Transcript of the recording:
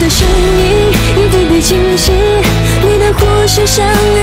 的声音一笔笔清晰，你的呼吸像